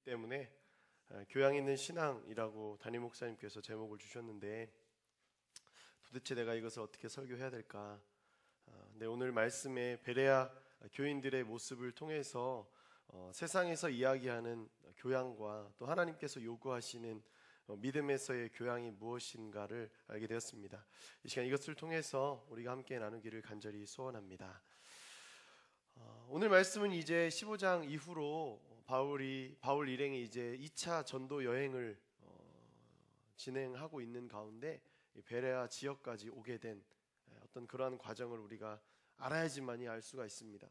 때문에 교양 있는 신앙이라고 담임 목사님께서 제목을 주셨는데 도대체 내가 이것을 어떻게 설교해야 될까? 네, 오늘 말씀에 베레아 교인들의 모습을 통해서 세상에서 이야기하는 교양과 또 하나님께서 요구하시는 믿음에서의 교양이 무엇인가를 알게 되었습니다. 이 시간 이것을 통해서 우리가 함께 나누기를 간절히 소원합니다. 오늘 말씀은 이제 15장 이후로 바울 일행이 이제 2차 전도 여행을 진행하고 있는 가운데 베레아 지역까지 오게 된 어떤 그러한 과정을 우리가 알아야지만이 알 수가 있습니다.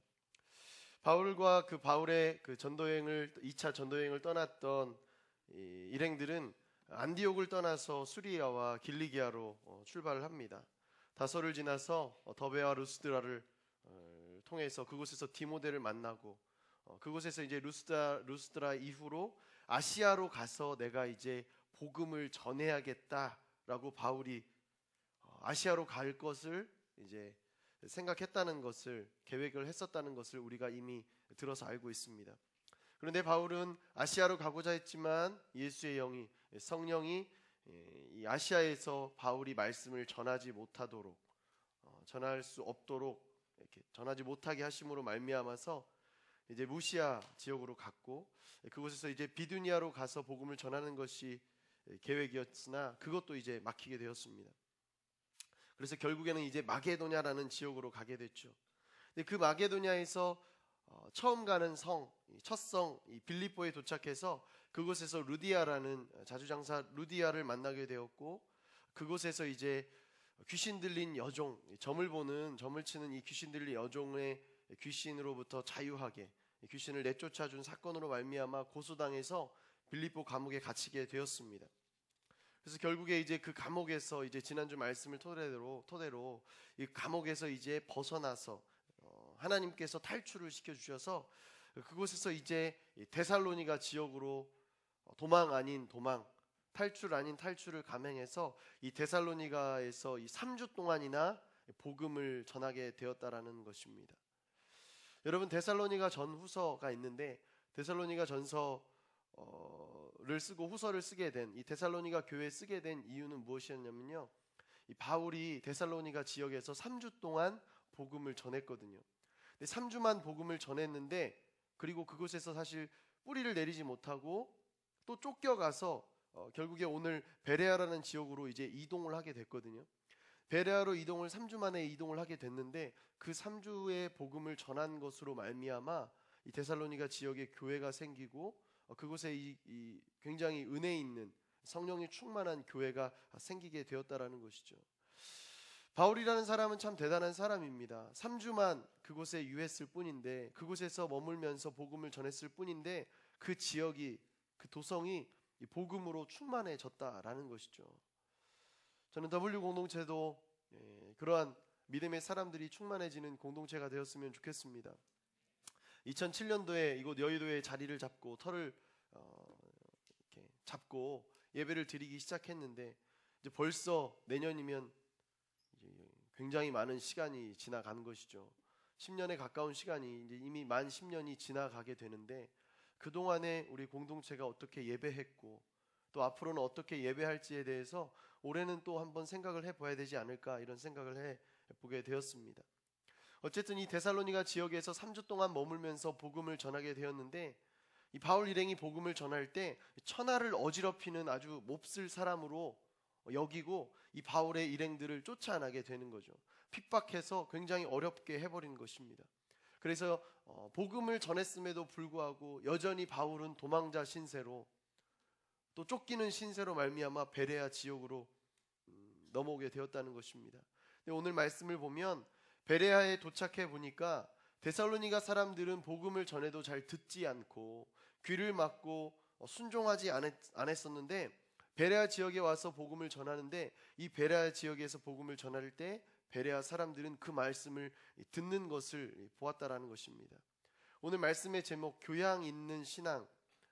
바울과 바울의 그 전도여행을 2차 전도여행을 떠났던 일행들은 안디옥을 떠나서 수리아와 길리기아로 출발을 합니다. 다소를 지나서 더베와 루스드라를 통해서 그곳에서 디모데를 만나고 그곳에서 이제 루스드라 이후로 아시아로 가서 내가 이제 복음을 전해야겠다라고 바울이 아시아로 갈 것을 이제 생각했다는 것을 계획을 했었다는 것을 우리가 이미 들어서 알고 있습니다. 그런데 바울은 아시아로 가고자 했지만 예수의 영이 성령이 이 아시아에서 바울이 말씀을 전하지 못하도록 전할 수 없도록 이렇게 전하지 못하게 하심으로 말미암아서 이제 무시아 지역으로 갔고 그곳에서 이제 비두니아로 가서 복음을 전하는 것이 계획이었으나 그것도 이제 막히게 되었습니다. 그래서 결국에는 이제 마게도냐라는 지역으로 가게 됐죠. 근데 그 마게도냐에서 처음 가는 첫 성 빌립보에 도착해서 그곳에서 루디아라는 자주장사 루디아를 만나게 되었고 그곳에서 이제 귀신 들린 여종, 점을 치는 이 귀신 들린 여종의 귀신으로부터 자유하게 귀신을 내쫓아준 사건으로 말미암아 고소당해서 빌립보 감옥에 갇히게 되었습니다. 그래서 결국에 이제 그 감옥에서 이제 지난주 말씀을 토대로 이 감옥에서 이제 벗어나서 하나님께서 탈출을 시켜주셔서 그곳에서 이제 데살로니가 지역으로 도망 아닌 도망, 탈출 아닌 탈출을 감행해서 이 데살로니가에서 이 3주 동안이나 복음을 전하게 되었다라는 것입니다. 여러분 데살로니가 전후서가 있는데 데살로니가 전서를 쓰고 후서를 쓰게 된 이 데살로니가 교회에 쓰게 된 이유는 무엇이었냐면요. 이 바울이 데살로니가 지역에서 3주 동안 복음을 전했거든요. 근데 3주만 복음을 전했는데 그리고 그곳에서 사실 뿌리를 내리지 못하고 또 쫓겨가서 결국에 오늘 베레아라는 지역으로 이제 이동을 하게 됐거든요. 베레아로 3주 만에 이동을 하게 됐는데 그 3주의 복음을 전한 것으로 말미암아 이 데살로니가 지역에 교회가 생기고 그곳에 이 굉장히 은혜 있는 성령이 충만한 교회가 생기게 되었다라는 것이죠. 바울이라는 사람은 참 대단한 사람입니다. 3주만 그곳에 유했을 뿐인데 그곳에서 머물면서 복음을 전했을 뿐인데 그 지역이 그 도성이 이 복음으로 충만해졌다라는 것이죠. 저는 W 공동체도 그러한 믿음의 사람들이 충만해지는 공동체가 되었으면 좋겠습니다. 2007년도에 이곳 여의도에 자리를 잡고 터를 이렇게 잡고 예배를 드리기 시작했는데 이제 벌써 내년이면 이제 굉장히 많은 시간이 지나간 것이죠. 10년에 가까운 시간이 이제 이미 만 10년이 지나가게 되는데 그 동안에 우리 공동체가 어떻게 예배했고 또 앞으로는 어떻게 예배할지에 대해서 올해는 또 한번 생각을 해봐야 되지 않을까 이런 생각을 해보게 되었습니다. 어쨌든 이 데살로니가 지역에서 3주 동안 머물면서 복음을 전하게 되었는데 이 바울 일행이 복음을 전할 때 천하를 어지럽히는 아주 몹쓸 사람으로 여기고 이 바울의 일행들을 쫓아나게 되는 거죠. 핍박해서 굉장히 어렵게 해버린 것입니다. 그래서 복음을 전했음에도 불구하고 여전히 바울은 도망자 신세로 또 쫓기는 신세로 말미암아 베레아 지역으로 넘어오게 되었다는 것입니다. 근데 오늘 말씀을 보면 베레아에 도착해 보니까 데살로니가 사람들은 복음을 전해도 잘 듣지 않고 귀를 막고 순종하지 않았었는데 베레아 지역에 와서 복음을 전하는데 이 베레아 지역에서 복음을 전할 때 베레아 사람들은 그 말씀을 듣는 것을 보았다라는 것입니다. 오늘 말씀의 제목 교양 있는 신앙.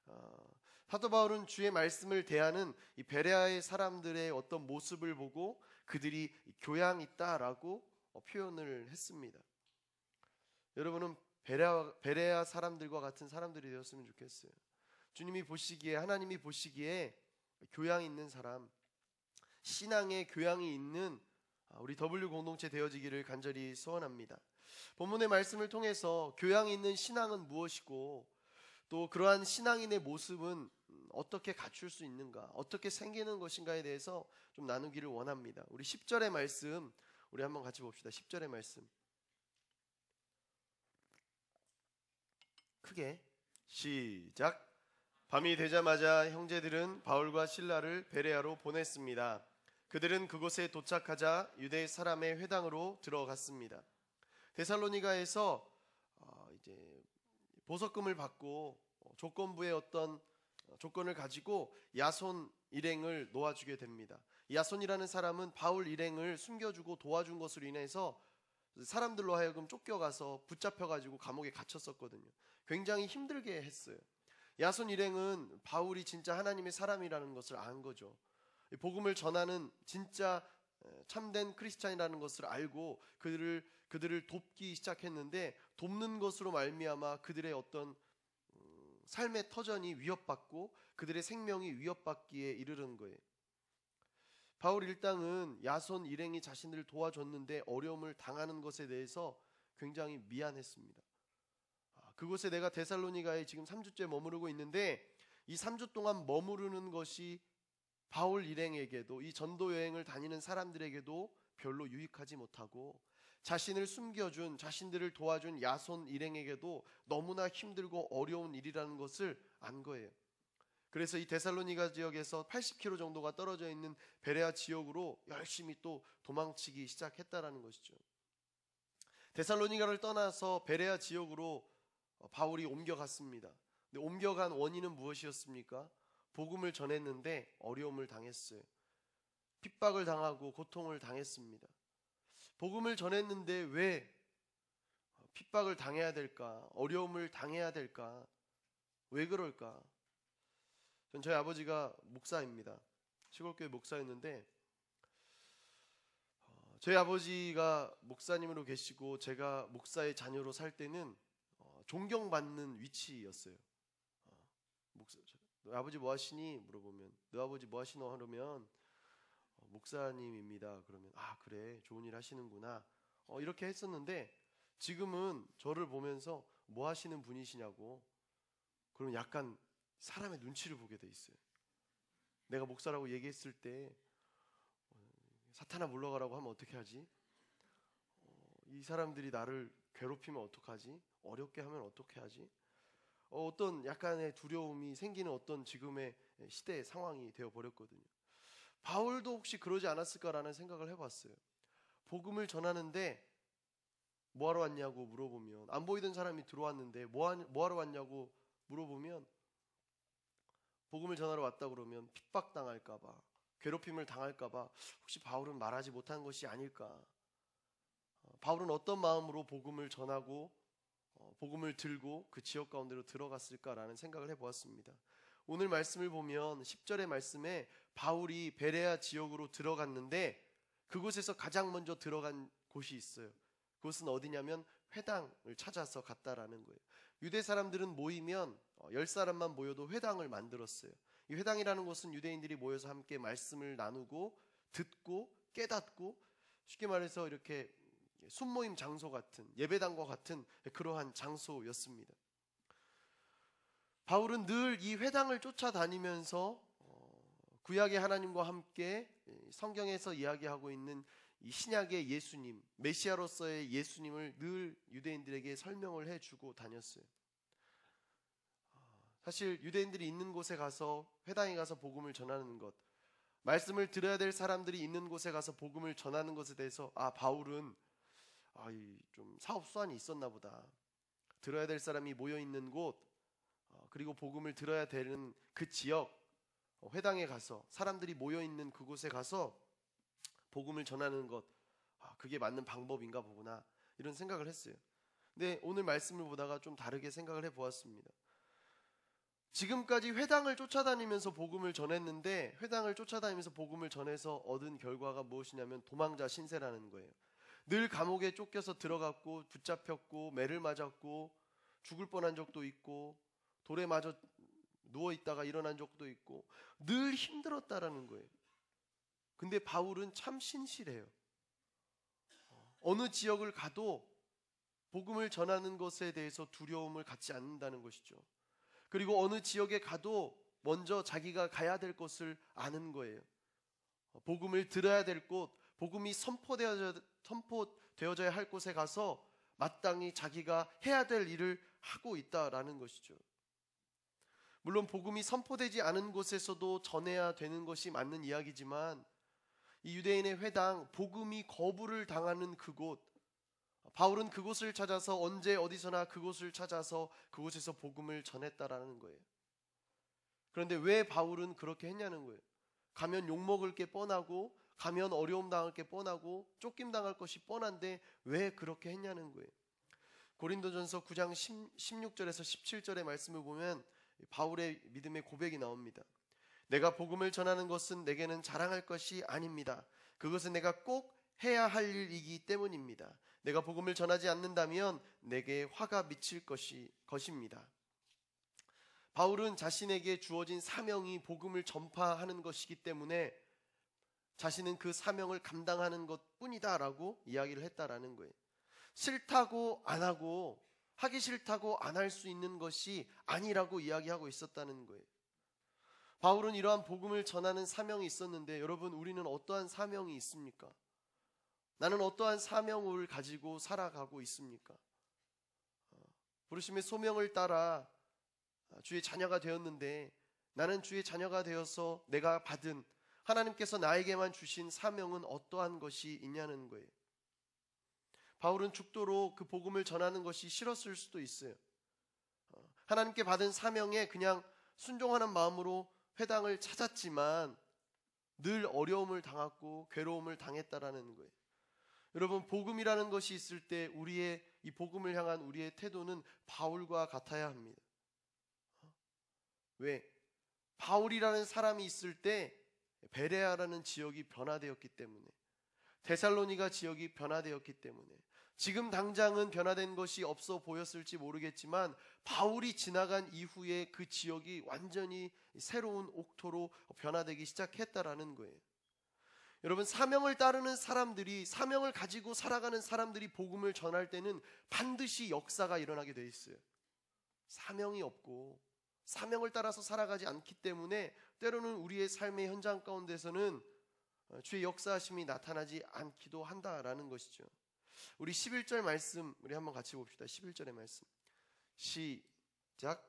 사도 바울은 주의 말씀을 대하는 이 베레아의 사람들의 어떤 모습을 보고 그들이 교양 있다라고 표현을 했습니다. 여러분은 베레아 사람들과 같은 사람들이 되었으면 좋겠어요. 주님이 보시기에, 하나님이 보시기에 교양 있는 사람, 신앙의 교양이 있는 우리 W 공동체 되어지기를 간절히 소원합니다. 본문의 말씀을 통해서 교양 있는 신앙은 무엇이고 또 그러한 신앙인의 모습은 어떻게 갖출 수 있는가, 어떻게 생기는 것인가에 대해서 좀 나누기를 원합니다. 우리 10절의 말씀 우리 한번 같이 봅시다. 10절의 말씀 크게 시작. 밤이 되자마자 형제들은 바울과 실라를 베레아로 보냈습니다. 그들은 그곳에 도착하자 유대 사람의 회당으로 들어갔습니다. 데살로니가에서 이제 보석금을 받고 조건부의 어떤 조건을 가지고 야손 일행을 놓아주게 됩니다. 야손이라는 사람은 바울 일행을 숨겨주고 도와준 것으로 인해서 사람들로 하여금 쫓겨가서 붙잡혀가지고 감옥에 갇혔었거든요. 굉장히 힘들게 했어요. 야손 일행은 바울이 진짜 하나님의 사람이라는 것을 안 거죠. 복음을 전하는 진짜 참된 크리스찬이라는 것을 알고 그들을 돕기 시작했는데, 돕는 것으로 말미암아 그들의 어떤 삶의 터전이 위협받고 그들의 생명이 위협받기에 이르는 거예요. 바울 일당은 야손 일행이 자신을 도와줬는데 어려움을 당하는 것에 대해서 굉장히 미안했습니다. 그곳에 내가 데살로니가에 지금 3주째 머무르고 있는데 이 3주 동안 머무르는 것이 바울 일행에게도, 이 전도 여행을 다니는 사람들에게도 별로 유익하지 못하고 자신을 숨겨준, 자신들을 도와준 야손 일행에게도 너무나 힘들고 어려운 일이라는 것을 안 거예요. 그래서 이 데살로니가 지역에서 80km 정도가 떨어져 있는 베레아 지역으로 열심히 또 도망치기 시작했다라는 것이죠. 데살로니가를 떠나서 베레아 지역으로 바울이 옮겨갔습니다. 근데 옮겨간 원인은 무엇이었습니까? 복음을 전했는데 어려움을 당했어요. 핍박을 당하고 고통을 당했습니다. 복음을 전했는데 왜 핍박을 당해야 될까? 어려움을 당해야 될까? 왜 그럴까? 전 저희 아버지가 목사입니다. 시골교회 목사였는데 저희 아버지가 목사님으로 계시고 제가 목사의 자녀로 살 때는 존경받는 위치였어요. 너 아버지 뭐 하시니? 물어보면 너 아버지 뭐 하시노? 하면 목사님입니다. 그러면 아 그래 좋은 일 하시는구나 이렇게 했었는데, 지금은 저를 보면서 뭐 하시는 분이시냐고 그러면 약간 사람의 눈치를 보게 돼 있어요. 내가 목사라고 얘기했을 때 사탄아 물러가라고 하면 어떻게 하지? 이 사람들이 나를 괴롭히면 어떡하지? 어렵게 하면 어떻게 하지? 어떤 약간의 두려움이 생기는 어떤 지금의 시대의 상황이 되어버렸거든요. 바울도 혹시 그러지 않았을까라는 생각을 해봤어요. 복음을 전하는데 뭐하러 왔냐고 물어보면, 안 보이던 사람이 들어왔는데 뭐하러 왔냐고 물어보면, 복음을 전하러 왔다 그러면 핍박당할까봐, 괴롭힘을 당할까봐 혹시 바울은 말하지 못한 것이 아닐까? 바울은 어떤 마음으로 복음을 전하고 복음을 들고 그 지역 가운데로 들어갔을까라는 생각을 해보았습니다. 오늘 말씀을 보면 10절의 말씀에 바울이 베레아 지역으로 들어갔는데 그곳에서 가장 먼저 들어간 곳이 있어요. 그곳은 어디냐면 회당을 찾아서 갔다라는 거예요. 유대 사람들은 모이면 10사람만 모여도 회당을 만들었어요. 이 회당이라는 곳은 유대인들이 모여서 함께 말씀을 나누고 듣고 깨닫고, 쉽게 말해서 이렇게 순모임 장소 같은, 예배당과 같은 그러한 장소였습니다. 바울은 늘 이 회당을 쫓아다니면서 구약의 하나님과 함께 성경에서 이야기하고 있는 이 신약의 예수님, 메시아로서의 예수님을 늘 유대인들에게 설명을 해주고 다녔어요. 사실 유대인들이 있는 곳에 가서, 회당에 가서 복음을 전하는 것, 말씀을 들어야 될 사람들이 있는 곳에 가서 복음을 전하는 것에 대해서 바울은 좀 사업 수완이 있었나 보다. 들어야 될 사람이 모여 있는 곳, 그리고 복음을 들어야 되는 그 지역, 회당에 가서 사람들이 모여 있는 그곳에 가서 복음을 전하는 것, 그게 맞는 방법인가 보구나, 이런 생각을 했어요. 근데 오늘 말씀을 보다가 좀 다르게 생각을 해보았습니다. 지금까지 회당을 쫓아다니면서 복음을 전했는데, 회당을 쫓아다니면서 복음을 전해서 얻은 결과가 무엇이냐면 도망자 신세라는 거예요. 늘 감옥에 쫓겨서 들어갔고 붙잡혔고 매를 맞았고 죽을 뻔한 적도 있고 돌에 맞아 누워있다가 일어난 적도 있고 늘 힘들었다라는 거예요. 근데 바울은 참 신실해요. 어느 지역을 가도 복음을 전하는 것에 대해서 두려움을 갖지 않는다는 것이죠. 그리고 어느 지역에 가도 먼저 자기가 가야 될 곳을 아는 거예요. 복음을 들어야 될 곳, 복음이 선포되어져야 할 곳에 가서 마땅히 자기가 해야 될 일을 하고 있다라는 것이죠. 물론 복음이 선포되지 않은 곳에서도 전해야 되는 것이 맞는 이야기지만 이 유대인의 회당, 복음이 거부를 당하는 그곳, 바울은 그곳을 찾아서 언제 어디서나 그곳을 찾아서 그곳에서 복음을 전했다라는 거예요. 그런데 왜 바울은 그렇게 했냐는 거예요. 가면 욕먹을 게 뻔하고 가면 어려움 당할 게 뻔하고 쫓김 당할 것이 뻔한데 왜 그렇게 했냐는 거예요. 고린도전서 9장 16절에서 17절의 말씀을 보면 바울의 믿음의 고백이 나옵니다. 내가 복음을 전하는 것은 내게는 자랑할 것이 아닙니다. 그것은 내가 꼭 해야 할 일이기 때문입니다. 내가 복음을 전하지 않는다면 내게 화가 미칠 것입니다. 바울은 자신에게 주어진 사명이 복음을 전파하는 것이기 때문에 자신은 그 사명을 감당하는 것뿐이다 라고 이야기를 했다라는 거예요. 싫다고 안 하고 하기 싫다고 안 할 수 있는 것이 아니라고 이야기하고 있었다는 거예요. 바울은 이러한 복음을 전하는 사명이 있었는데 여러분, 우리는 어떠한 사명이 있습니까? 나는 어떠한 사명을 가지고 살아가고 있습니까? 부르심의 소명을 따라 주의 자녀가 되었는데 나는 주의 자녀가 되어서 내가 받은 하나님께서 나에게만 주신 사명은 어떠한 것이 있냐는 거예요. 바울은 죽도록 그 복음을 전하는 것이 싫었을 수도 있어요. 하나님께 받은 사명에 그냥 순종하는 마음으로 회당을 찾았지만 늘 어려움을 당했고 괴로움을 당했다라는 거예요. 여러분, 복음이라는 것이 있을 때 우리의 이 복음을 향한 우리의 태도는 바울과 같아야 합니다. 왜? 바울이라는 사람이 있을 때 베레아라는 지역이 변화되었기 때문에, 데살로니가 지역이 변화되었기 때문에, 지금 당장은 변화된 것이 없어 보였을지 모르겠지만 바울이 지나간 이후에 그 지역이 완전히 새로운 옥토로 변화되기 시작했다라는 거예요. 여러분, 사명을 따르는 사람들이, 사명을 가지고 살아가는 사람들이 복음을 전할 때는 반드시 역사가 일어나게 돼 있어요. 사명이 없고 사명을 따라서 살아가지 않기 때문에 때로는 우리의 삶의 현장 가운데서는 주의 역사하심이 나타나지 않기도 한다라는 것이죠. 우리 11절 말씀 우리 한번 같이 봅시다. 11절의 말씀 시작.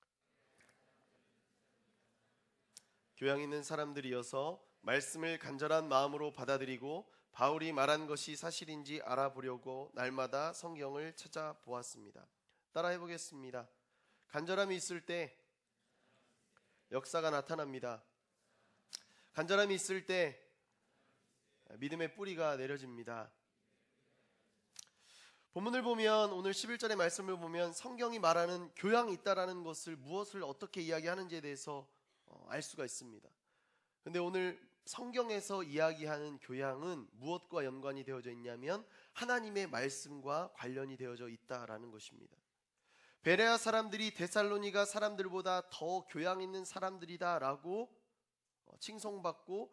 교양 있는 사람들이어서 말씀을 간절한 마음으로 받아들이고 바울이 말한 것이 사실인지 알아보려고 날마다 성경을 찾아보았습니다. 따라해 보겠습니다. 간절함이 있을 때 역사가 나타납니다. 간절함이 있을 때 믿음의 뿌리가 내려집니다. 본문을 보면, 오늘 11절의 말씀을 보면 성경이 말하는 교양이 있다라는 것을 무엇을 어떻게 이야기하는지에 대해서 알 수가 있습니다. 근데 오늘 성경에서 이야기하는 교양은 무엇과 연관이 되어져 있냐면 하나님의 말씀과 관련이 되어져 있다라는 것입니다. 베레아 사람들이 데살로니가 사람들보다 더 교양 있는 사람들이다라고 칭송받고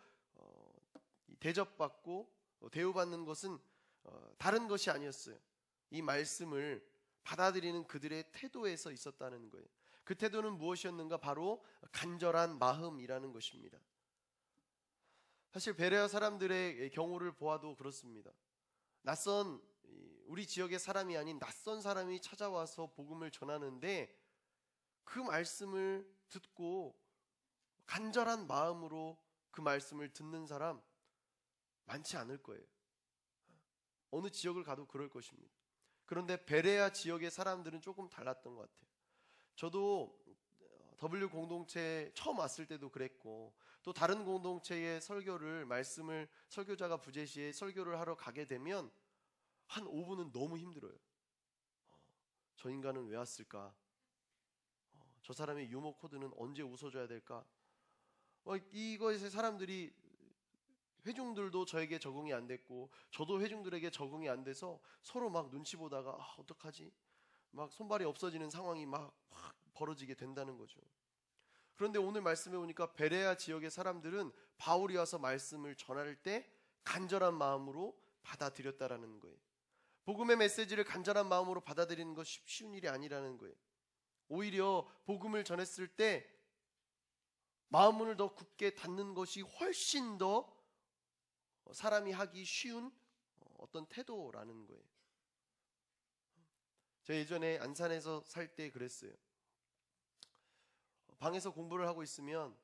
대접받고 대우받는 것은 다른 것이 아니었어요. 이 말씀을 받아들이는 그들의 태도에서 있었다는 거예요. 그 태도는 무엇이었는가? 바로 간절한 마음이라는 것입니다. 사실 베레아 사람들의 경우를 보아도 그렇습니다. 낯선, 우리 지역의 사람이 아닌 낯선 사람이 찾아와서 복음을 전하는데 그 말씀을 듣고 간절한 마음으로 그 말씀을 듣는 사람 많지 않을 거예요. 어느 지역을 가도 그럴 것입니다. 그런데 베레아 지역의 사람들은 조금 달랐던 것 같아요. 저도 W 공동체 처음 왔을 때도 그랬고, 또 다른 공동체의 말씀을 설교자가 부재시에 설교를 하러 가게 되면 한 5분은 너무 힘들어요. 저 인간은 왜 왔을까? 저 사람의 유머 코드는 언제 웃어줘야 될까? 이것에 사람들이, 회중들도 저에게 적응이 안 됐고 저도 회중들에게 적응이 안 돼서 서로 막 눈치 보다가 어떡하지? 막 손발이 없어지는 상황이 막 벌어지게 된다는 거죠. 그런데 오늘 말씀에 보니까 베레아 지역의 사람들은 바울이 와서 말씀을 전할 때 간절한 마음으로 받아들였다라는 거예요. 복음의 메시지를 간절한 마음으로 받아들이는 것이 쉬운 일이 아니라는 거예요. 오히려 복음을 전했을 때 마음문을 더 굳게 닫는 것이 훨씬 더 사람이 하기 쉬운 어떤 태도라는 거예요. 제가 예전에 안산에서 살 때 그랬어요. 방에서 공부를 하고 있으면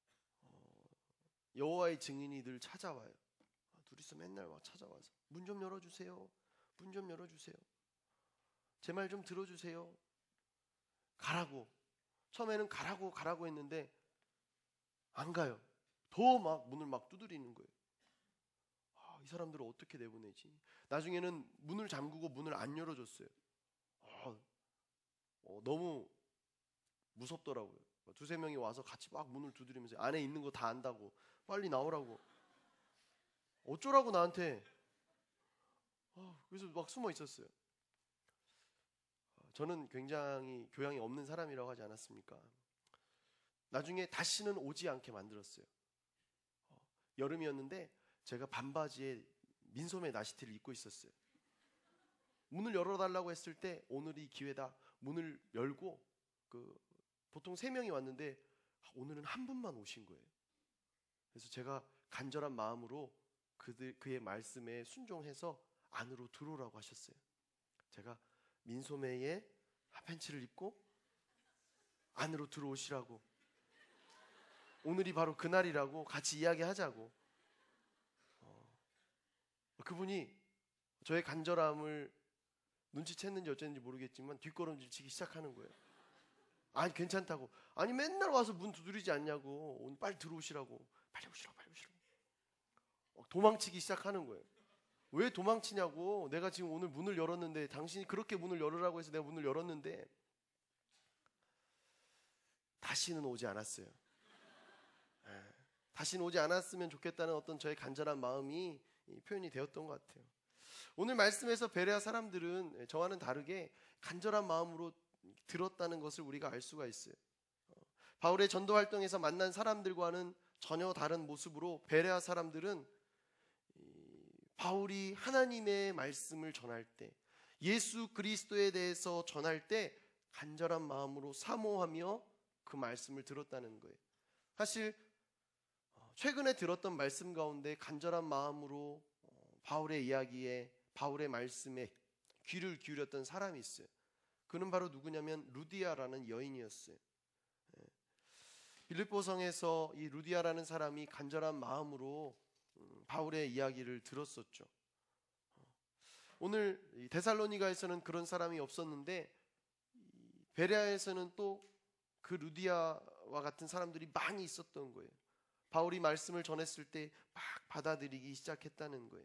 여호와의 증인이 늘 찾아와요. 둘이서 맨날 막 찾아와서 문 좀 열어주세요. 문 좀 열어주세요. 제 말 좀 들어주세요. 가라고. 처음에는 가라고 했는데 안 가요. 더 막 문을 막 두드리는 거예요. 이 사람들을 어떻게 내보내지? 나중에는 문을 잠그고 문을 안 열어줬어요. 너무 무섭더라고요. 두세 명이 와서 같이 막 문을 두드리면서 안에 있는 거 다 안다고 빨리 나오라고 어쩌라고 나한테. 그래서 막 숨어 있었어요. 저는 굉장히 교양이 없는 사람이라고 하지 않았습니까? 나중에 다시는 오지 않게 만들었어요. 여름이었는데 제가 반바지에 민소매 나시티를 입고 있었어요. 문을 열어달라고 했을 때 오늘이 기회다. 문을 열고 보통 3명이 왔는데 오늘은 한 분만 오신 거예요. 그래서 제가 간절한 마음으로 그의 말씀에 순종해서 안으로 들어오라고 하셨어요. 제가 민소매에 핫팬츠를 입고 안으로 들어오시라고, 오늘이 바로 그날이라고 같이 이야기하자고. 그분이 저의 간절함을 눈치챘는지 어쨌는지 모르겠지만 뒷걸음질 치기 시작하는 거예요. 아니 괜찮다고. 아니 맨날 와서 문 두드리지 않냐고. 오늘 빨리 들어오시라고. 빨리 오시라고. 도망치기 시작하는 거예요. 왜 도망치냐고. 내가 지금 오늘 문을 열었는데, 당신이 그렇게 문을 열으라고 해서 내가 문을 열었는데. 다시는 오지 않았어요. 다시는 오지 않았으면 좋겠다는 어떤 저의 간절한 마음이 표현이 되었던 것 같아요. 오늘 말씀에서 베레아 사람들은 저와는 다르게 간절한 마음으로 들었다는 것을 우리가 알 수가 있어요. 바울의 전도 활동에서 만난 사람들과는 전혀 다른 모습으로 베레아 사람들은 바울이 하나님의 말씀을 전할 때, 예수 그리스도에 대해서 전할 때 간절한 마음으로 사모하며 그 말씀을 들었다는 거예요. 사실 최근에 들었던 말씀 가운데 간절한 마음으로 바울의 이야기에, 바울의 말씀에 귀를 기울였던 사람이 있어요. 그는 바로 누구냐면 루디아라는 여인이었어요. 빌립보성에서 이 루디아라는 사람이 간절한 마음으로 바울의 이야기를 들었었죠. 오늘 데살로니가에서는 그런 사람이 없었는데 베레아에서는 또 그 루디아와 같은 사람들이 많이 있었던 거예요. 바울이 말씀을 전했을 때 막 받아들이기 시작했다는 거예요.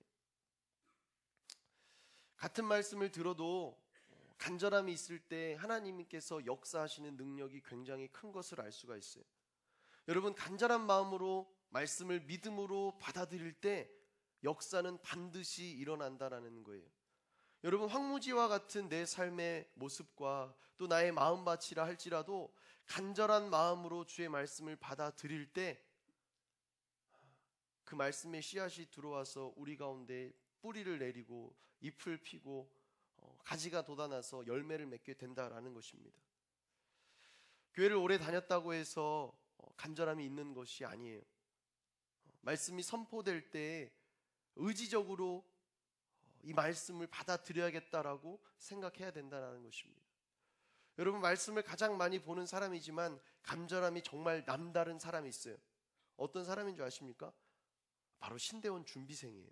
같은 말씀을 들어도 간절함이 있을 때 하나님께서 역사하시는 능력이 굉장히 큰 것을 알 수가 있어요. 여러분, 간절한 마음으로 말씀을 믿음으로 받아들일 때 역사는 반드시 일어난다라는 거예요. 여러분, 황무지와 같은 내 삶의 모습과 또 나의 마음밭이라 할지라도 간절한 마음으로 주의 말씀을 받아들일 때 그 말씀의 씨앗이 들어와서 우리 가운데 뿌리를 내리고 잎을 피고 가지가 돋아나서 열매를 맺게 된다라는 것입니다. 교회를 오래 다녔다고 해서 간절함이 있는 것이 아니에요. 말씀이 선포될 때 의지적으로 이 말씀을 받아들여야겠다라고 생각해야 된다는 것입니다. 여러분, 말씀을 가장 많이 보는 사람이지만 간절함이 정말 남다른 사람이 있어요. 어떤 사람인 줄 아십니까? 바로 신대원 준비생이에요.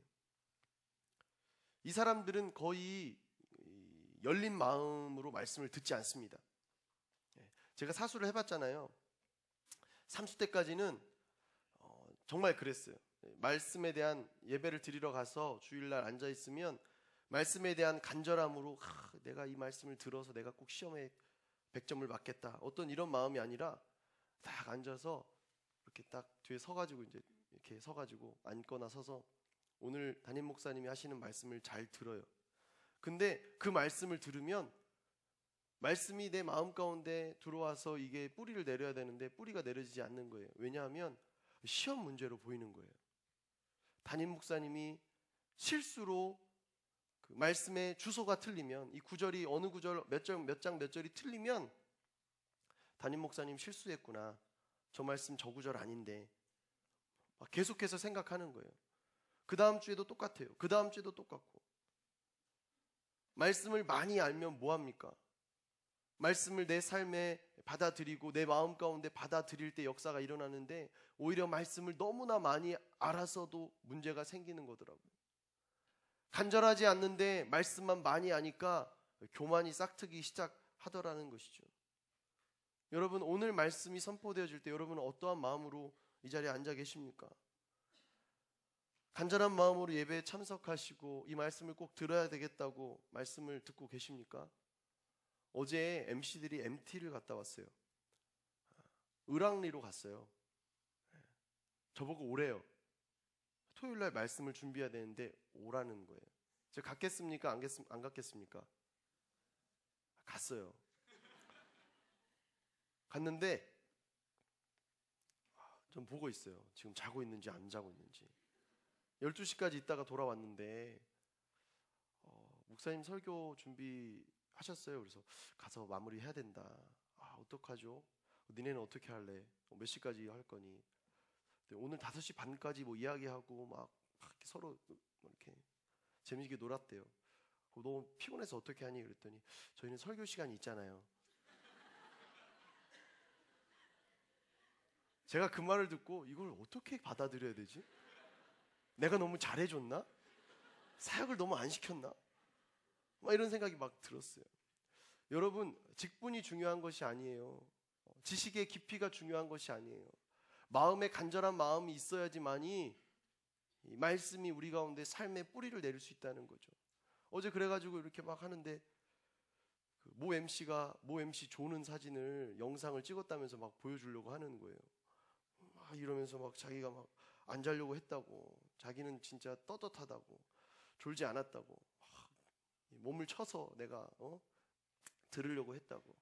이 사람들은 거의 열린 마음으로 말씀을 듣지 않습니다. 제가 사수를 해봤잖아요. 30대까지는 정말 그랬어요. 말씀에 대한 예배를 드리러 가서 주일날 앉아있으면 말씀에 대한 간절함으로 내가 이 말씀을 들어서 내가 꼭 시험에 100점을 맞겠다, 어떤 이런 마음이 아니라 딱 앉아서 이렇게 딱 뒤에 서가지고 이제 이렇게 서가지고 앉거나 서서 오늘 담임 목사님이 하시는 말씀을 잘 들어요. 근데 그 말씀을 들으면 말씀이 내 마음 가운데 들어와서 이게 뿌리를 내려야 되는데 뿌리가 내려지지 않는 거예요. 왜냐하면 시험 문제로 보이는 거예요. 담임 목사님이 실수로 그 말씀의 주소가 틀리면, 이 구절이 어느 구절 몇 장 몇 절이 틀리면 담임 목사님 실수했구나, 저 말씀 저 구절 아닌데, 막 계속해서 생각하는 거예요. 그 다음 주에도 똑같아요. 그 다음 주에도 똑같고. 말씀을 많이 알면 뭐합니까? 말씀을 내 삶에 받아들이고 내 마음 가운데 받아들일 때 역사가 일어나는데, 오히려 말씀을 너무나 많이 알아서도 문제가 생기는 거더라고요. 간절하지 않는데 말씀만 많이 아니까 교만이 싹트기 시작하더라는 것이죠. 여러분, 오늘 말씀이 선포되어질 때 여러분은 어떠한 마음으로 이 자리에 앉아 계십니까? 간절한 마음으로 예배에 참석하시고 이 말씀을 꼭 들어야 되겠다고 말씀을 듣고 계십니까? 어제 MC들이 MT를 갔다 왔어요. 을왕리로 갔어요. 저보고 오래요. 토요일날 말씀을 준비해야 되는데 오라는 거예요. 제가 갔겠습니까? 안 갔겠습니까? 갔어요. 갔는데 좀 보고 있어요. 지금 자고 있는지 안 자고 있는지. 12시까지 있다가 돌아왔는데 목사님 설교 준비하셨어요. 그래서 가서 마무리해야 된다. 어떡하죠? 니네는 어떻게 할래? 몇 시까지 할 거니? 오늘 5시 반까지 뭐 이야기하고 막 서로 이렇게 재미있게 놀았대요. 너무 피곤해서 어떻게 하니? 그랬더니 저희는 설교 시간이 있잖아요. 제가 그 말을 듣고 이걸 어떻게 받아들여야 되지? 내가 너무 잘해줬나? 사역을 너무 안 시켰나? 막 이런 생각이 막 들었어요. 여러분, 직분이 중요한 것이 아니에요. 지식의 깊이가 중요한 것이 아니에요. 마음에 간절한 마음이 있어야지만이 이 말씀이 우리 가운데 삶의 뿌리를 내릴 수 있다는 거죠. 어제 그래가지고 이렇게 막 하는데 모 MC가 모 MC 조는 사진을, 영상을 찍었다면서 막 보여주려고 하는 거예요. 막 이러면서 막 자기가 막 안 자려고 했다고, 자기는 진짜 떳떳하다고, 졸지 않았다고, 몸을 쳐서 내가 들으려고 했다고.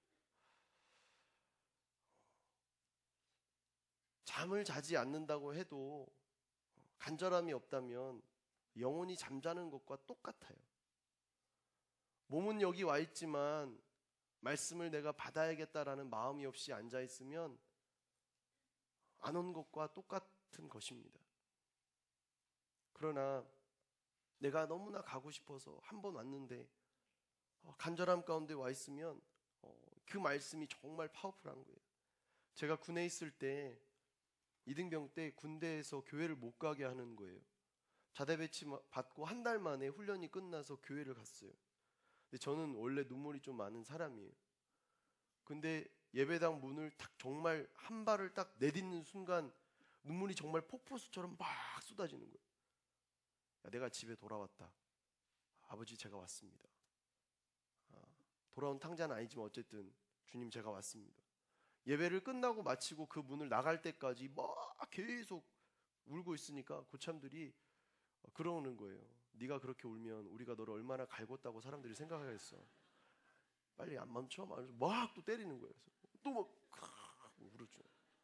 잠을 자지 않는다고 해도 간절함이 없다면 영혼이 잠자는 것과 똑같아요. 몸은 여기 와 있지만 말씀을 내가 받아야겠다라는 마음이 없이 앉아 있으면 안 온 것과 똑같은 것입니다. 그러나 내가 너무나 가고 싶어서 한 번 왔는데 간절함 가운데 와 있으면 그 말씀이 정말 파워풀한 거예요. 제가 군에 있을 때, 이등병 때 군대에서 교회를 못 가게 하는 거예요. 자대 배치 받고 한 달 만에 훈련이 끝나서 교회를 갔어요. 근데 저는 원래 눈물이 좀 많은 사람이에요. 근데 예배당 문을 딱 정말 한 발을 딱 내딛는 순간 눈물이 정말 폭포수처럼 막 쏟아지는 거예요. 내가 집에 돌아왔다. 아버지, 제가 왔습니다. 돌아온 탕자는 아니지만 어쨌든 주님, 제가 왔습니다. 예배를 끝나고 마치고 그 문을 나갈 때까지 막 계속 울고 있으니까 고참들이 그러는 거예요. 네가 그렇게 울면 우리가 너를 얼마나 갈궜다고 사람들이 생각하겠어. 빨리 안 멈춰? 막 또 때리는 거예요. 또 막 울었죠.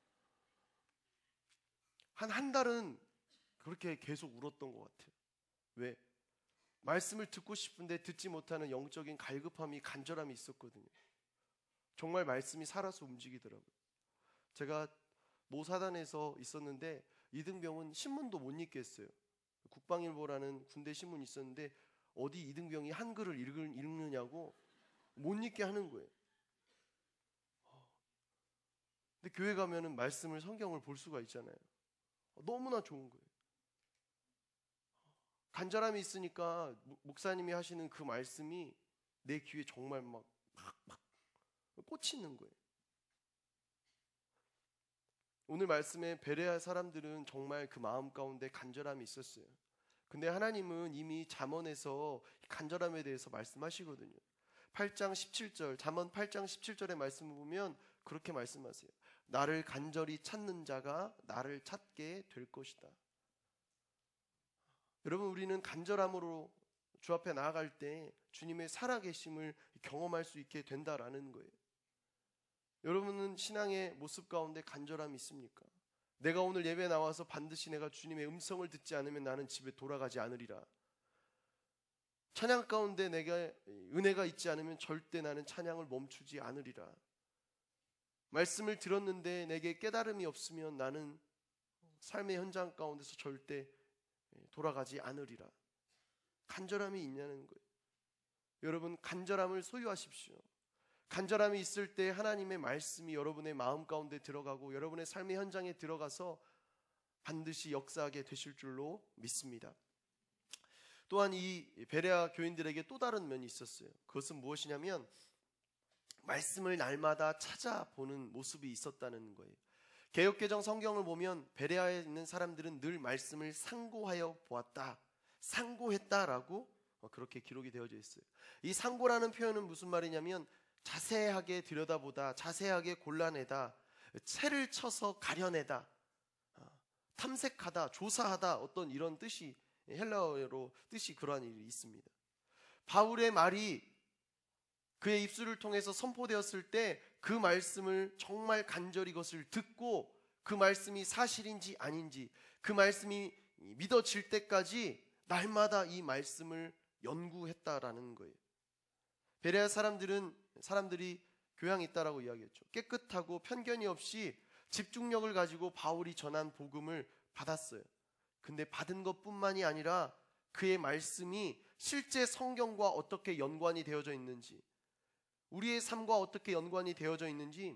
한 달은 그렇게 계속 울었던 것 같아요. 왜? 말씀을 듣고 싶은데 듣지 못하는 영적인 갈급함이, 간절함이 있었거든요. 정말 말씀이 살아서 움직이더라고요. 제가 모사단에서 있었는데 이등병은 신문도 못 읽겠어요. 국방일보라는 군대 신문이 있었는데 어디 이등병이 한글을 읽느냐고 못 읽게 하는 거예요. 근데 교회 가면은 말씀을, 성경을 볼 수가 있잖아요. 너무나 좋은 거예요. 간절함이 있으니까 목사님이 하시는 그 말씀이 내 귀에 정말 막 꽂히는 거예요. 오늘 말씀에 베레아 사람들은 정말 그 마음 가운데 간절함이 있었어요. 근데 하나님은 이미 잠언에서 간절함에 대해서 말씀하시거든요. 8장 17절, 잠언 8장 17절의 말씀을 보면 그렇게 말씀하세요. 나를 간절히 찾는 자가 나를 찾게 될 것이다. 여러분, 우리는 간절함으로 주 앞에 나아갈 때 주님의 살아계심을 경험할 수 있게 된다라는 거예요. 여러분은 신앙의 모습 가운데 간절함이 있습니까? 내가 오늘 예배 나와서 반드시 내가 주님의 음성을 듣지 않으면 나는 집에 돌아가지 않으리라. 찬양 가운데 내가 은혜가 있지 않으면 절대 나는 찬양을 멈추지 않으리라. 말씀을 들었는데 내게 깨달음이 없으면 나는 삶의 현장 가운데서 절대 돌아가지 않으리라. 간절함이 있냐는 거예요. 여러분, 간절함을 소유하십시오. 간절함이 있을 때 하나님의 말씀이 여러분의 마음 가운데 들어가고 여러분의 삶의 현장에 들어가서 반드시 역사하게 되실 줄로 믿습니다. 또한 이 베레아 교인들에게 또 다른 면이 있었어요. 그것은 무엇이냐면 말씀을 날마다 찾아보는 모습이 있었다는 거예요. 개역개정 성경을 보면 베레아에 있는 사람들은 늘 말씀을 상고하여 보았다, 상고했다라고 그렇게 기록이 되어져 있어요. 이 상고라는 표현은 무슨 말이냐면 자세하게 들여다보다, 자세하게 골라내다, 채를 쳐서 가려내다, 탐색하다, 조사하다, 어떤 이런 뜻이, 헬라어로 뜻이 그러한 일이 있습니다. 바울의 말이 그의 입술을 통해서 선포되었을 때 그 말씀을 정말 간절히 그것을 듣고 그 말씀이 사실인지 아닌지, 그 말씀이 믿어질 때까지 날마다 이 말씀을 연구했다라는 거예요. 베레아 사람들이 교양이 있다라고 이야기했죠. 깨끗하고 편견이 없이 집중력을 가지고 바울이 전한 복음을 받았어요. 근데 받은 것뿐만이 아니라 그의 말씀이 실제 성경과 어떻게 연관이 되어져 있는지, 우리의 삶과 어떻게 연관이 되어져 있는지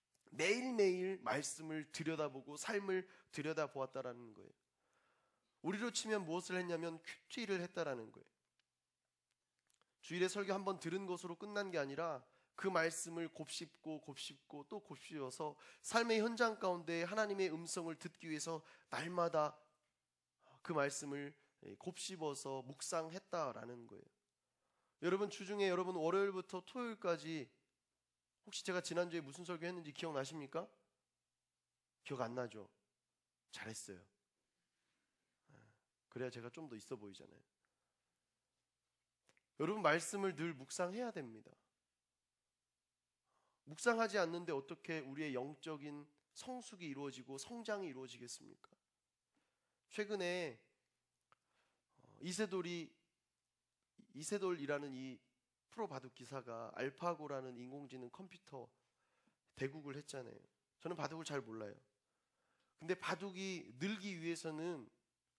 매일매일 말씀을 들여다보고 삶을 들여다보았다라는 거예요. 우리로 치면 무엇을 했냐면 큐티를 했다라는 거예요. 주일에 설교 한번 들은 것으로 끝난 게 아니라 그 말씀을 곱씹고 또 곱씹어서 삶의 현장 가운데 하나님의 음성을 듣기 위해서 날마다 그 말씀을 곱씹어서 묵상했다라는 거예요. 여러분, 주중에 여러분 월요일부터 토요일까지 혹시 제가 지난주에 무슨 설교 했는지 기억나십니까? 기억 안 나죠? 잘했어요. 그래야 제가 좀 더 있어 보이잖아요. 여러분, 말씀을 늘 묵상해야 됩니다. 묵상하지 않는데 어떻게 우리의 영적인 성숙이 이루어지고 성장이 이루어지겠습니까? 최근에 이세돌이라는 이 프로 바둑 기사가 알파고라는 인공지능 컴퓨터 대국을 했잖아요. 저는 바둑을 잘 몰라요. 근데 바둑이 늘기 위해서는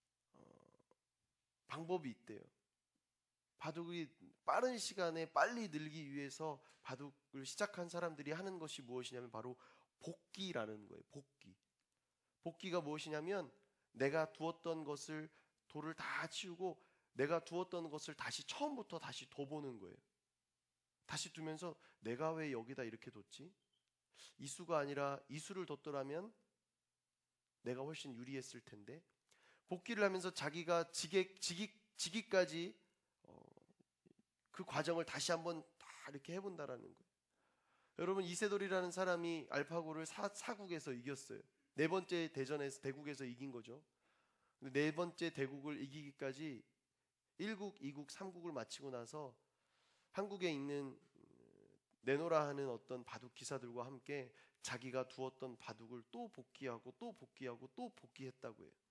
방법이 있대요. 바둑이 빠른 시간에 빨리 늘기 위해서 바둑을 시작한 사람들이 하는 것이 무엇이냐면 바로 복기라는 거예요. 복기가 무엇이냐면 내가 두었던 것을 돌을 다 치우고 내가 두었던 것을 다시 처음부터 다시 둬보는 거예요. 다시 두면서 내가 왜 여기다 이렇게 뒀지? 이 수가 아니라 이 수를 뒀더라면 내가 훨씬 유리했을 텐데, 복기를 하면서 자기가 지기까지 그 과정을 다시 한번 다 이렇게 해본다라는 거예요. 여러분, 이세돌이라는 사람이 알파고를 사국에서 이겼어요. 네 번째 대국에서 이긴 거죠. 네 번째 대국을 이기기까지 1국, 2국, 3국을 마치고 나서 한국에 있는 내노라 하는 어떤 바둑 기사들과 함께 자기가 두었던 바둑을 또 복기하고 또 복기하고 또 복기했다고 해요.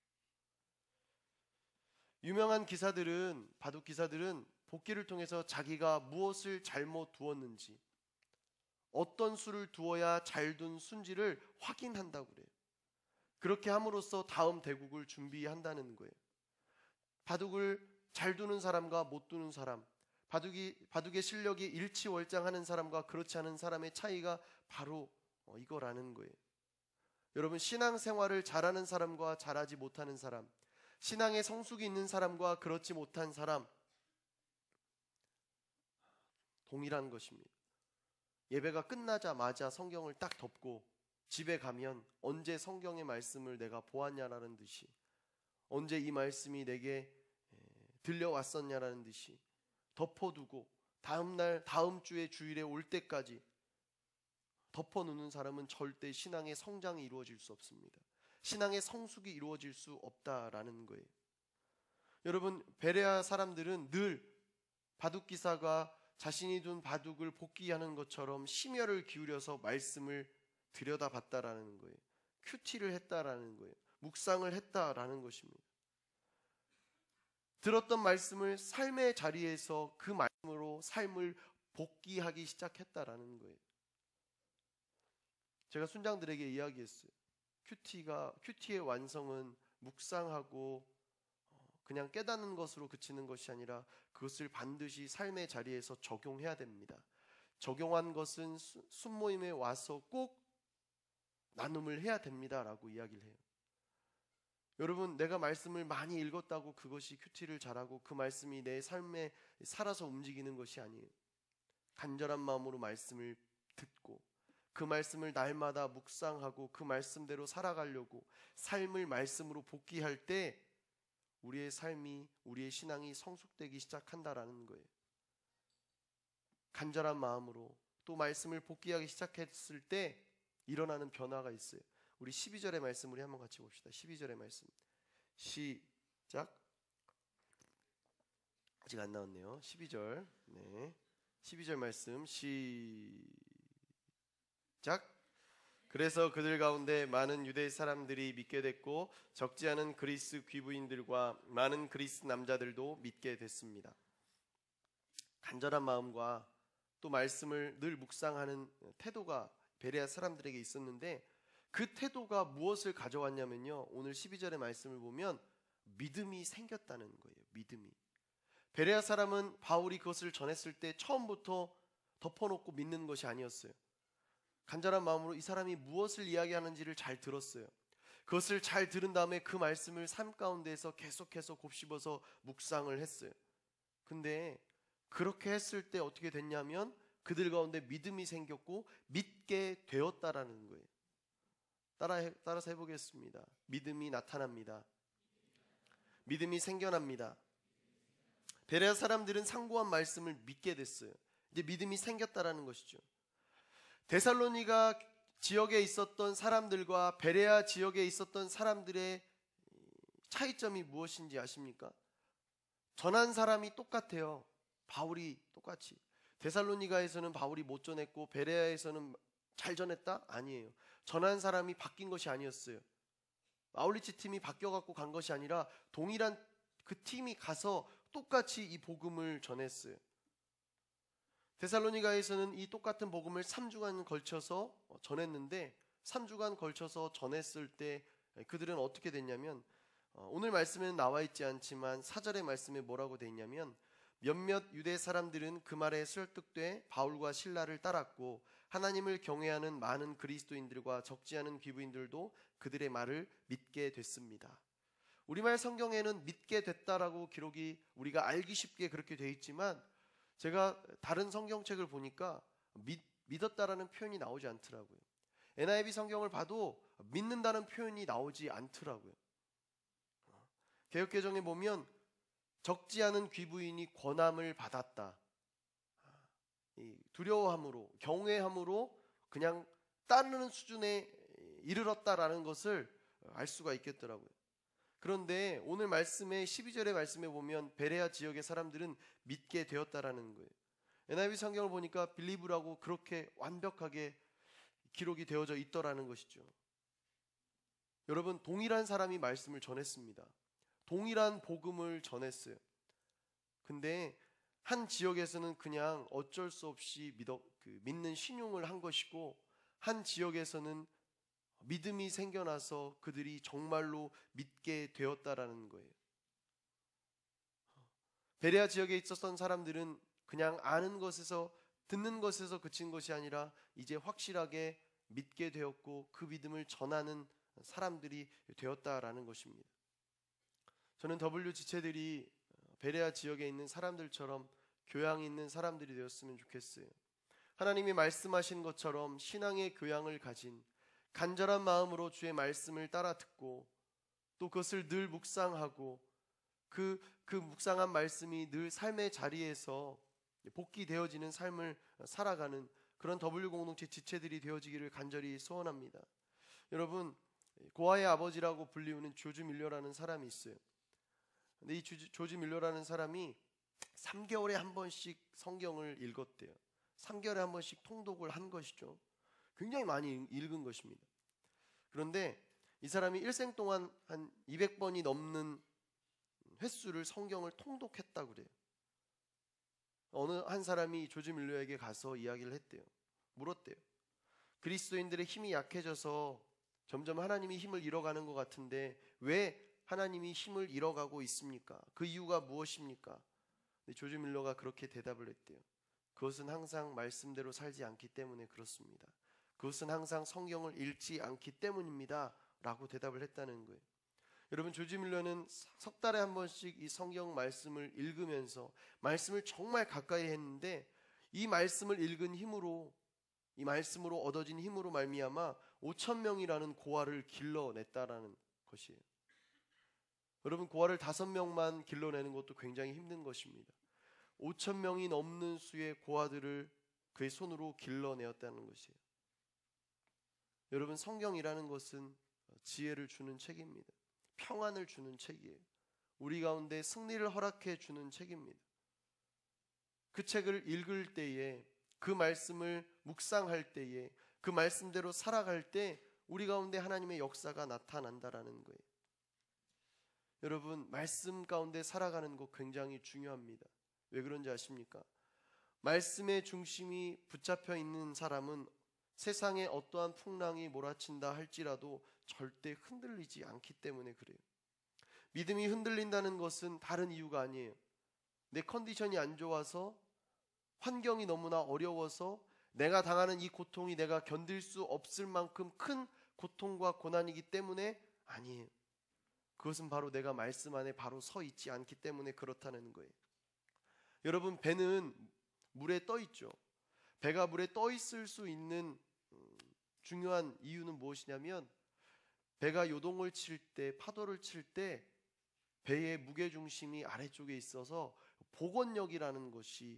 유명한 바둑 기사들은 복기를 통해서 자기가 무엇을 잘못 두었는지, 어떤 수를 두어야 잘 둔 순지를 확인한다고 그래요. 그렇게 함으로써 다음 대국을 준비한다는 거예요. 바둑을 잘 두는 사람과 못 두는 사람, 바둑의 실력이 일치월장하는 사람과 그렇지 않은 사람의 차이가 바로 이거라는 거예요. 여러분, 신앙생활을 잘하는 사람과 잘하지 못하는 사람, 신앙의 성숙이 있는 사람과 그렇지 못한 사람, 동일한 것입니다. 예배가 끝나자마자 성경을 딱 덮고 집에 가면 언제 성경의 말씀을 내가 보았냐라는 듯이, 언제 이 말씀이 내게 들려왔었냐라는 듯이 덮어두고 다음 주에 주일에 올 때까지 덮어놓는 사람은 절대 신앙의 성장이 이루어질 수 없습니다. 신앙의 성숙이 이루어질 수 없다라는 거예요. 여러분, 베레아 사람들은 늘 바둑기사가 자신이 둔 바둑을 복귀하는 것처럼 심혈을 기울여서 말씀을 들여다봤다라는 거예요. 큐티를 했다라는 거예요. 묵상을 했다라는 것입니다. 들었던 말씀을 삶의 자리에서 그 말씀으로 삶을 복귀하기 시작했다라는 거예요. 제가 순장들에게 이야기했어요. 큐티의 완성은 묵상하고 그냥 깨닫는 것으로 그치는 것이 아니라 그것을 반드시 삶의 자리에서 적용해야 됩니다. 적용한 것은 순모임에 와서 꼭 나눔을 해야 됩니다라고 이야기를 해요. 여러분, 내가 말씀을 많이 읽었다고 그것이 큐티를 잘하고 그 말씀이 내 삶에 살아서 움직이는 것이 아니에요. 간절한 마음으로 말씀을 듣고 그 말씀을 날마다 묵상하고 그 말씀대로 살아가려고 삶을 말씀으로 복귀할 때 우리의 삶이, 우리의 신앙이 성숙되기 시작한다라는 거예요. 간절한 마음으로 또 말씀을 복귀하기 시작했을 때 일어나는 변화가 있어요. 우리 12절의 말씀 우리 한번 같이 봅시다. 12절의 말씀 시작. 아직 안 나왔네요. 12절. 네. 12절 말씀 시작. 그래서 그들 가운데 많은 유대 사람들이 믿게 됐고 적지 않은 그리스 귀부인들과 많은 그리스 남자들도 믿게 됐습니다. 간절한 마음과 또 말씀을 늘 묵상하는 태도가 베레아 사람들에게 있었는데 그 태도가 무엇을 가져왔냐면요, 오늘 12절의 말씀을 보면 믿음이 생겼다는 거예요. 믿음이. 베레아 사람은 바울이 그것을 전했을 때 처음부터 덮어놓고 믿는 것이 아니었어요. 간절한 마음으로 이 사람이 무엇을 이야기하는지를 잘 들었어요. 그것을 잘 들은 다음에 그 말씀을 삶 가운데에서 계속해서 곱씹어서 묵상을 했어요. 근데 그렇게 했을 때 어떻게 됐냐면 그들 가운데 믿음이 생겼고 믿게 되었다라는 거예요. 따라서 해보겠습니다. 믿음이 나타납니다. 믿음이 생겨납니다. 베레아 사람들은 상고한 말씀을 믿게 됐어요. 이제 믿음이 생겼다라는 것이죠. 데살로니가 지역에 있었던 사람들과 베레아 지역에 있었던 사람들의 차이점이 무엇인지 아십니까? 전한 사람이 똑같아요. 바울이 똑같이. 데살로니가에서는 바울이 못 전했고 베레아에서는 잘 전했다? 아니에요. 전한 사람이 바뀐 것이 아니었어요. 아울리치 팀이 바뀌어갖고 간 것이 아니라 동일한 그 팀이 가서 똑같이 이 복음을 전했어요. 데살로니가에서는 이 똑같은 복음을 3주간 걸쳐서 전했는데 3주간 걸쳐서 전했을 때 그들은 어떻게 됐냐면 오늘 말씀에는 나와 있지 않지만 4절의 말씀에 뭐라고 돼 있냐면 몇몇 유대 사람들은 그 말에 설득돼 바울과 실라를 따랐고 하나님을 경외하는 많은 그리스도인들과 적지 않은 귀부인들도 그들의 말을 믿게 됐습니다. 우리말 성경에는 믿게 됐다라고 기록이 우리가 알기 쉽게 그렇게 돼 있지만 제가 다른 성경책을 보니까 믿었다라는 표현이 나오지 않더라고요. NIV 성경을 봐도 믿는다는 표현이 나오지 않더라고요. 개역개정에 보면 적지 않은 귀부인이 권함을 받았다. 두려워함으로, 경외함으로 그냥 따르는 수준에 이르렀다라는 것을 알 수가 있겠더라고요. 그런데 오늘 말씀에 12절의 말씀에 보면 베레아 지역의 사람들은 믿게 되었다라는 거예요. NIV 성경을 보니까 빌리브라고 그렇게 완벽하게 기록이 되어져 있더라는 것이죠. 여러분, 동일한 사람이 말씀을 전했습니다. 동일한 복음을 전했어요. 근데 한 지역에서는 그냥 어쩔 수 없이 믿는 신용을 한 것이고 한 지역에서는 믿음이 생겨나서 그들이 정말로 믿게 되었다라는 거예요. 베레아 지역에 있었던 사람들은 그냥 아는 것에서 듣는 것에서 그친 것이 아니라 이제 확실하게 믿게 되었고 그 믿음을 전하는 사람들이 되었다라는 것입니다. 저는 W 지체들이 베레아 지역에 있는 사람들처럼 교양이 있는 사람들이 되었으면 좋겠어요. 하나님이 말씀하신 것처럼 신앙의 교양을 가진 간절한 마음으로 주의 말씀을 따라 듣고 또 그것을 늘 묵상하고 그 묵상한 말씀이 늘 삶의 자리에서 복귀되어지는 삶을 살아가는 그런 W 공동체 지체들이 되어지기를 간절히 소원합니다. 여러분, 고아의 아버지라고 불리우는 조지 밀러라는 사람이 있어요. 근데 이 조지 밀러라는 사람이 3개월에 한 번씩 성경을 읽었대요. 3개월에 한 번씩 통독을 한 것이죠. 굉장히 많이 읽은 것입니다. 그런데 이 사람이 일생 동안 한 200번이 넘는 횟수를 성경을 통독했다고 그래요. 어느 한 사람이 조지 밀러에게 가서 이야기를 했대요. 물었대요. 그리스도인들의 힘이 약해져서 점점 하나님이 힘을 잃어가는 것 같은데 왜 하나님이 힘을 잃어가고 있습니까? 그 이유가 무엇입니까? 근데 조지 밀러가 그렇게 대답을 했대요. 그것은 항상 말씀대로 살지 않기 때문에 그렇습니다. 그것은 항상 성경을 읽지 않기 때문입니다. 라고 대답을 했다는 거예요. 여러분, 조지 밀러는 석 달에 한 번씩 이 성경 말씀을 읽으면서 말씀을 정말 가까이 했는데 이 말씀을 읽은 힘으로, 이 말씀으로 얻어진 힘으로 말미암아 5,000명이라는 고아를 길러냈다라는 것이에요. 여러분, 고아를 5명만 길러내는 것도 굉장히 힘든 것입니다. 5,000명이 넘는 수의 고아들을 그의 손으로 길러내었다는 것이에요. 여러분, 성경이라는 것은 지혜를 주는 책입니다. 평안을 주는 책이에요. 우리 가운데 승리를 허락해 주는 책입니다. 그 책을 읽을 때에, 그 말씀을 묵상할 때에, 그 말씀대로 살아갈 때 우리 가운데 하나님의 역사가 나타난다라는 거예요. 여러분, 말씀 가운데 살아가는 것 굉장히 중요합니다. 왜 그런지 아십니까? 말씀의 중심이 붙잡혀 있는 사람은 세상에 어떠한 풍랑이 몰아친다 할지라도 절대 흔들리지 않기 때문에 그래요. 믿음이 흔들린다는 것은 다른 이유가 아니에요. 내 컨디션이 안 좋아서, 환경이 너무나 어려워서, 내가 당하는 이 고통이 내가 견딜 수 없을 만큼 큰 고통과 고난이기 때문에 아니에요. 그것은 바로 내가 말씀 안에 바로 서 있지 않기 때문에 그렇다는 거예요. 여러분, 배는 물에 떠 있죠. 배가 물에 떠 있을 수 있는 중요한 이유는 무엇이냐면, 배가 요동을 칠 때, 파도를 칠 때 배의 무게중심이 아래쪽에 있어서 복원력이라는 것이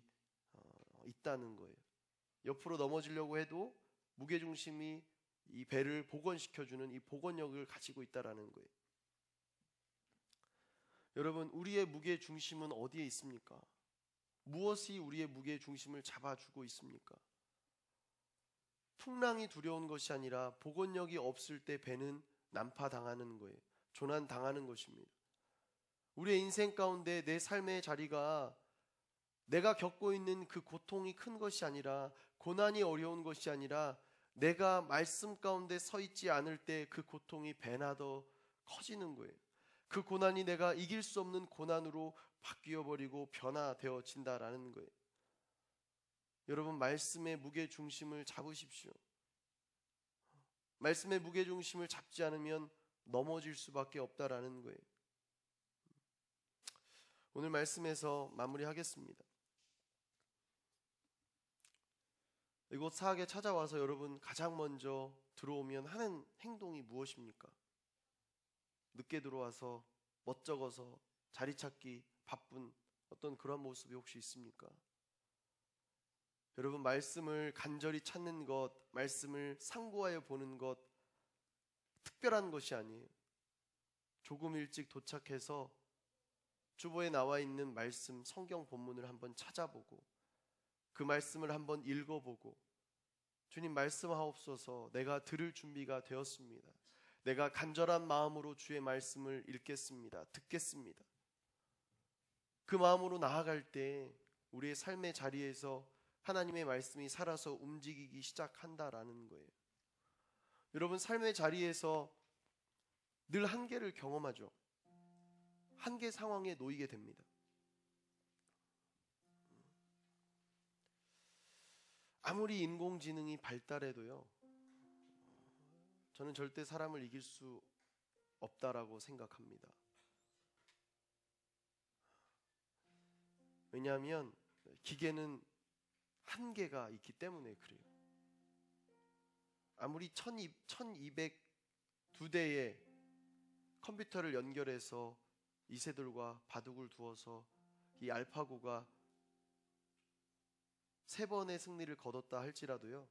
있다는 거예요. 옆으로 넘어지려고 해도 무게중심이 이 배를 복원시켜주는 이 복원력을 가지고 있다는 거예요. 여러분, 우리의 무게중심은 어디에 있습니까? 무엇이 우리의 무게중심을 잡아주고 있습니까? 풍랑이 두려운 것이 아니라 복원력이 없을 때 배는 난파당하는 거예요. 조난당하는 것입니다. 우리의 인생 가운데 내 삶의 자리가 내가 겪고 있는 그 고통이 큰 것이 아니라, 고난이 어려운 것이 아니라, 내가 말씀 가운데 서 있지 않을 때 그 고통이 배나 더 커지는 거예요. 그 고난이 내가 이길 수 없는 고난으로 바뀌어버리고 변화되어진다라는 거예요. 여러분, 말씀의 무게중심을 잡으십시오. 말씀의 무게중심을 잡지 않으면 넘어질 수밖에 없다라는 거예요. 오늘 말씀에서 마무리하겠습니다. 이곳 사학에 찾아와서 여러분 가장 먼저 들어오면 하는 행동이 무엇입니까? 늦게 들어와서 멋쩍어서 자리 찾기 바쁜 어떤 그런 모습이 혹시 있습니까? 여러분, 말씀을 간절히 찾는 것, 말씀을 상고하여 보는 것 특별한 것이 아니에요. 조금 일찍 도착해서 주보에 나와 있는 말씀, 성경 본문을 한번 찾아보고 그 말씀을 한번 읽어보고, 주님 말씀하옵소서, 내가 들을 준비가 되었습니다. 내가 간절한 마음으로 주의 말씀을 읽겠습니다. 듣겠습니다. 그 마음으로 나아갈 때 우리의 삶의 자리에서 하나님의 말씀이 살아서 움직이기 시작한다라는 거예요. 여러분, 삶의 자리에서 늘 한계를 경험하죠. 한계 상황에 놓이게 됩니다. 아무리 인공지능이 발달해도요, 저는 절대 사람을 이길 수 없다라고 생각합니다. 왜냐하면 기계는 한계가 있기 때문에 그래요. 아무리 1202대의 컴퓨터를 연결해서 이세돌과 바둑을 두어서 이 알파고가 3번의 승리를 거뒀다 할지라도요,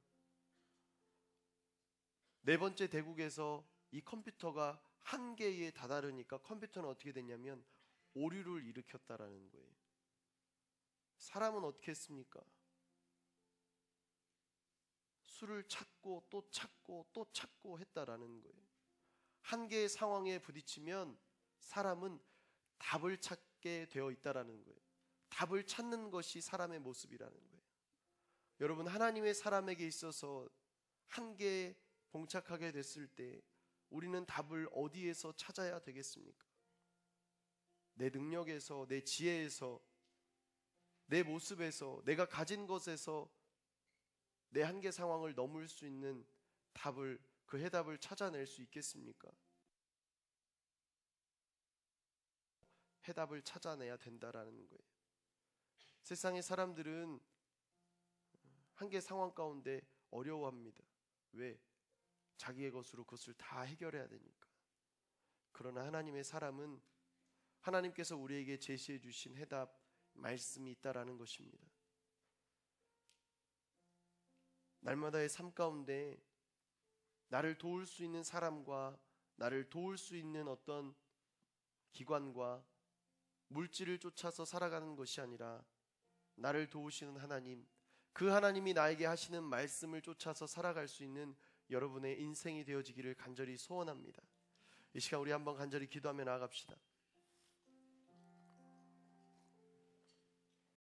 4번째 대국에서 이 컴퓨터가 한계에 다다르니까 컴퓨터는 어떻게 됐냐면 오류를 일으켰다라는 거예요. 사람은 어떻게 했습니까? 수를 찾고 또 찾고 또 찾고 했다라는 거예요. 한 개의 상황에 부딪히면 사람은 답을 찾게 되어 있다라는 거예요. 답을 찾는 것이 사람의 모습이라는 거예요. 여러분, 하나님의 사람에게 있어서 한계에 봉착하게 됐을 때 우리는 답을 어디에서 찾아야 되겠습니까? 내 능력에서, 내 지혜에서, 내 모습에서, 내가 가진 것에서 내 한계 상황을 넘을 수 있는 답을, 그 해답을 찾아낼 수 있겠습니까? 해답을 찾아내야 된다라는 거예요. 세상의 사람들은 한계 상황 가운데 어려워합니다. 왜? 자기의 것으로 그것을 다 해결해야 되니까. 그러나 하나님의 사람은 하나님께서 우리에게 제시해 주신 해답, 말씀이 있다라는 것입니다. 날마다의 삶 가운데 나를 도울 수 있는 사람과 나를 도울 수 있는 어떤 기관과 물질을 쫓아서 살아가는 것이 아니라 나를 도우시는 하나님, 그 하나님이 나에게 하시는 말씀을 쫓아서 살아갈 수 있는 여러분의 인생이 되어지기를 간절히 소원합니다. 이 시간 우리 한번 간절히 기도하며 나아갑시다.